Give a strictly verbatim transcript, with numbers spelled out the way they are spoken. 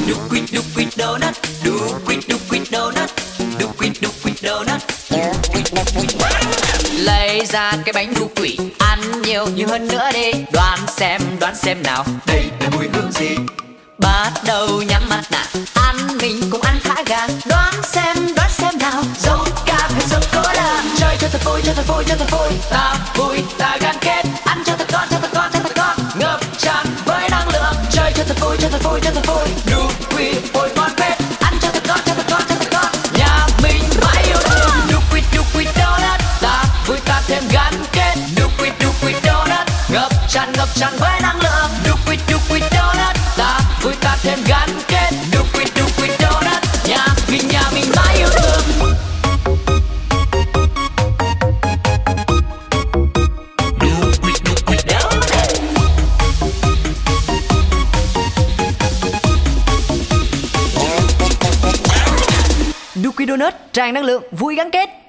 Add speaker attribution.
Speaker 1: Do quit, do quit donut. Do quit, do quit donut. Do quit, do quit donut.
Speaker 2: Lấy ra cái bánh đu quỷ, ăn nhiều nhiều hơn nữa đi. Đoán xem, đoán xem nào,
Speaker 1: Đây là mùi hương gì?
Speaker 2: bắt đầu nhắm mắt nào. Ăn mình cũng ăn khá gà. Đoán xem, đoán xem nào, dâu cam hay dâu cô la.
Speaker 1: Chơi cho thật vui, cho thật vui, cho thật vui.
Speaker 2: Ta vui, ta gắn kết.
Speaker 1: Ăn cho thật ngon, cho thật ngon, cho thật ngon.
Speaker 2: Ngập tràn với năng lượng.
Speaker 1: Chơi cho thật vui, cho thật vui, cho thật vui.
Speaker 2: Đu quỷ ôi ngon phết.
Speaker 1: Ăn cho thật ngon, cho thật ngon, cho thật ngon.
Speaker 2: Nhà mình mãi yêu thương.
Speaker 1: Do quit, do quit donut.
Speaker 2: Ta vui ta thêm gắn kết.
Speaker 1: Do quit, do quit donut.
Speaker 2: Ngập tràn, ngập tràn với năng lượng.
Speaker 1: Do quit, do quit donut.
Speaker 2: Ta vui ta thêm gắn kết.
Speaker 1: Do quit, do quit donut.
Speaker 2: Nhà mình, nhà mình mãi yêu thương.
Speaker 3: Dunkin' Donut tràn năng lượng, vui gắn kết.